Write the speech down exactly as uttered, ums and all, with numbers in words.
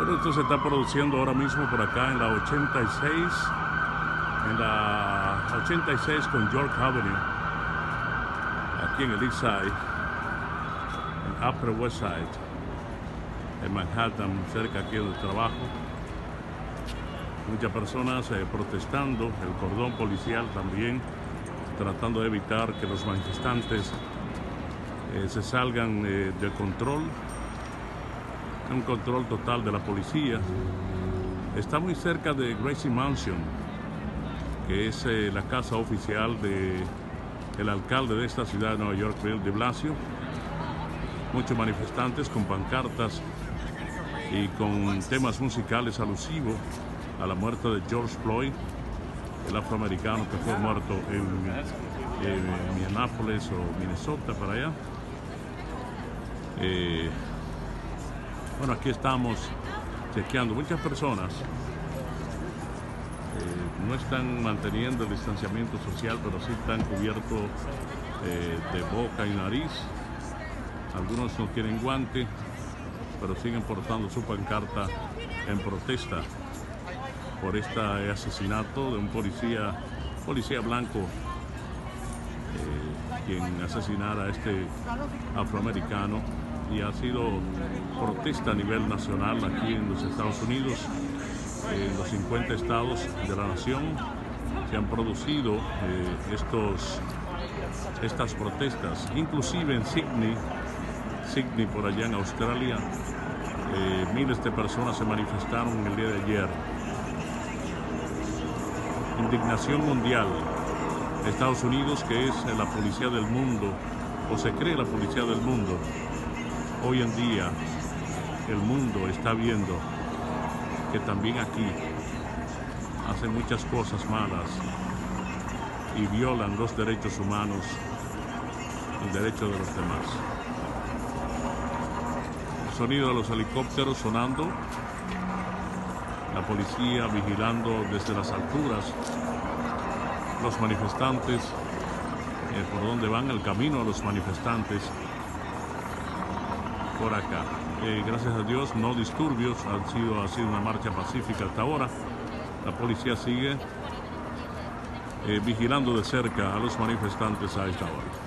Bueno, esto se está produciendo ahora mismo por acá en la ochenta y seis, en la ochenta y seis con York Avenue, aquí en el East Side, en Upper West Side, en Manhattan, cerca aquí del trabajo. Muchas personas eh, protestando, el cordón policial también, tratando de evitar que los manifestantes eh, se salgan eh, de control. Un control total de la policía. Está muy cerca de Gracie Mansion, que es eh, la casa oficial de el alcalde de esta ciudad de Nueva York, Bill de Blasio. Muchos manifestantes con pancartas y con temas musicales alusivos a la muerte de George Floyd, el afroamericano que fue muerto en, en Minneapolis o Minnesota, para allá. Eh, Bueno, aquí estamos chequeando. Muchas personas eh, no están manteniendo el distanciamiento social, pero sí están cubiertos eh, de boca y nariz. Algunos no tienen guante, pero siguen portando su pancarta en protesta por este asesinato de un policía, policía blanco, eh, quien asesinara a este afroamericano. Y ha sido protesta a nivel nacional aquí en los Estados Unidos, en los cincuenta estados de la nación. Se han producido eh, estos, estas protestas, inclusive en Sydney, Sydney por allá en Australia, eh, miles de personas se manifestaron el día de ayer. Indignación mundial. Estados Unidos, que es la policía del mundo, o se cree la policía del mundo. Hoy en día el mundo está viendo que también aquí hacen muchas cosas malas y violan los derechos humanos, el derecho de los demás. El sonido de los helicópteros sonando, la policía vigilando desde las alturas, los manifestantes, eh, por donde van el camino a los manifestantes. Por acá, eh, gracias a Dios, no disturbios, ha sido, ha sido una marcha pacífica hasta ahora. La policía sigue eh, vigilando de cerca a los manifestantes a esta hora.